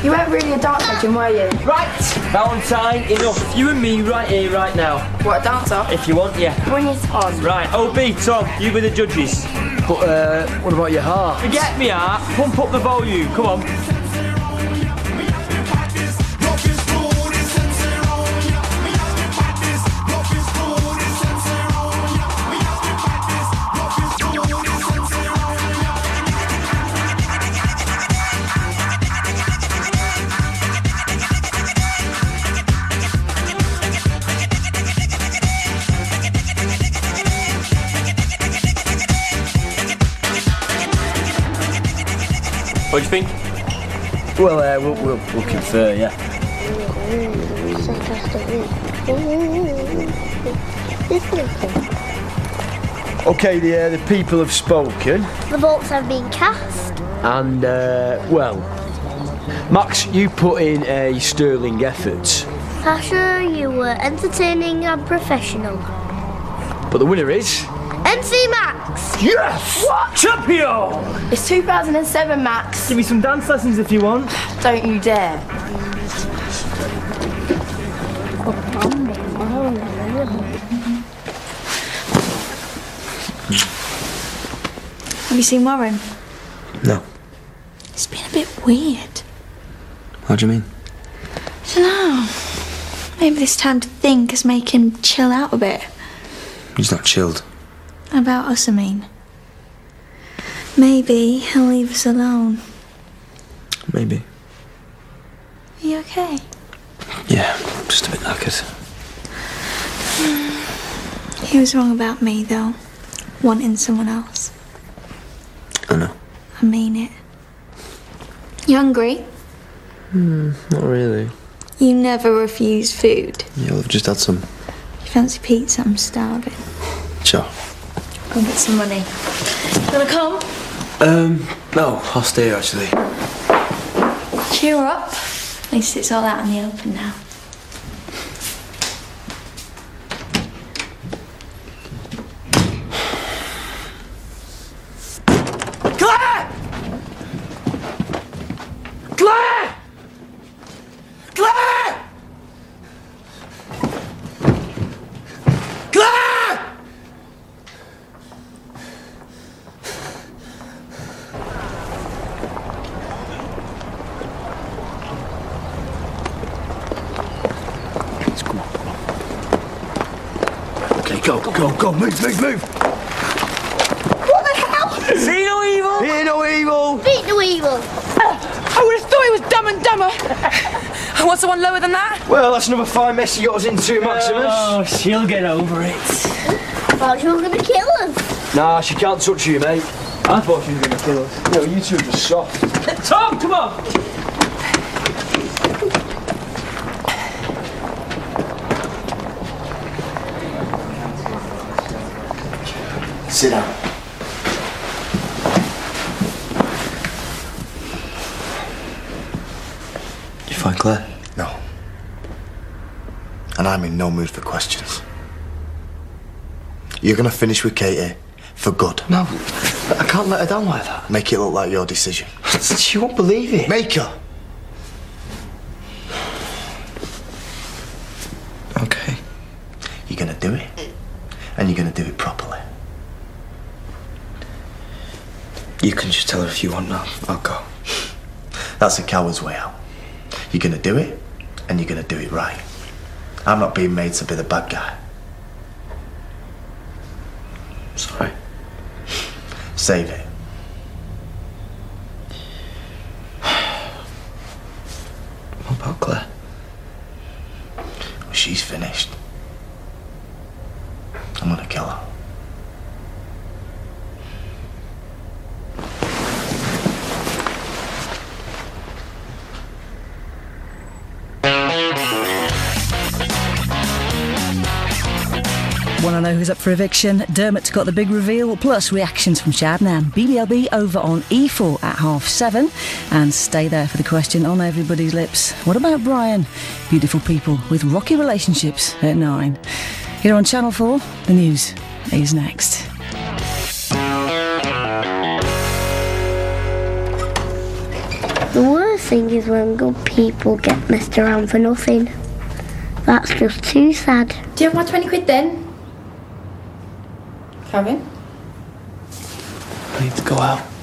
You weren't really a dance legend, were you? Right, Valentine, enough. You and me right here, right now. What, a dancer? If you want, yeah. Bring it on. Right, OB, Tom, you be the judges. But, what about your heart? Forget me heart, pump up the volume, come on. What do you think? Well, we'll confer, yeah. Okay, the people have spoken. The votes have been cast. And, well, Max, you put in a sterling effort. Tasha, you were entertaining and professional. But the winner is... MC Max! Yes! What? Champion! It's 2007, Max. Give me some dance lessons if you want. Don't you dare. Have you seen Warren? No. It's been a bit weird. What do you mean? I don't know. Maybe this time to think has made him chill out a bit. He's not chilled. About us, I mean. Maybe he'll leave us alone. Maybe. Are you okay? Yeah, just a bit knackered. He was wrong about me, though. Wanting someone else. I know. I mean it. You hungry? Not really. You never refuse food. Yeah, well, I've just had some. You fancy pizza? I'm starving. Sure. Go and get some money. You wanna come? No, I'll stay here actually. Cheer up. At least it's all out in the open now. Claire! Claire! Claire! Claire! Let's go. Okay, go, move. What the hell? See no evil! Hear no evil! Beat the evil! I would have thought he was Dumb and Dumber. What's the one lower than that? Well, that's another fine mess you got us into, Maximus. Oh, she'll get over it. Thought you were gonna kill us. Nah, she can't touch you, mate. I thought she was going to kill us. No, you two are just soft. Tom, come on! Sit down. You find Claire? No. And I'm in no mood for questions. You're gonna finish with Katie for good. No, I can't let her down like that. Make it look like your decision. She won't believe it. Make her! Okay. You're gonna do it. And you're gonna do it properly. You can just tell her if you want now. I'll go. That's a coward's way out. You're gonna do it, and you're gonna do it right. I'm not being made to be the bad guy. Sorry. Save it. What about Claire? Well, she's finished. I'm gonna kill her. Want to know who's up for eviction? Dermot's got the big reveal, plus reactions from Shabnam. BBLB over on E4 at 7:30. And stay there for the question on everybody's lips. What about Brian? Beautiful people with rocky relationships at 9. Here on Channel 4, the news is next. The worst thing is when good people get messed around for nothing. That's just too sad. Do you have my 20 quid then? Kevin? I need to go out.